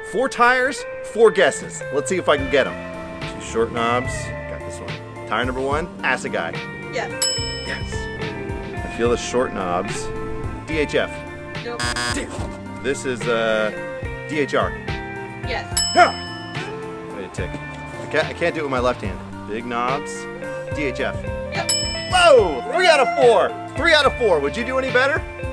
4 tires, 4 guesses. Let's see if I can get them. 2 short knobs. Got this one. Tire number 1, acid guy. Yes. Yes. I feel the short knobs. DHF. Nope. This is DHR. Yes. Wait a tick. I can't do it with my left hand. Big knobs. DHF. Yep. Whoa! 3 out of 4. 3 out of 4. Would you do any better?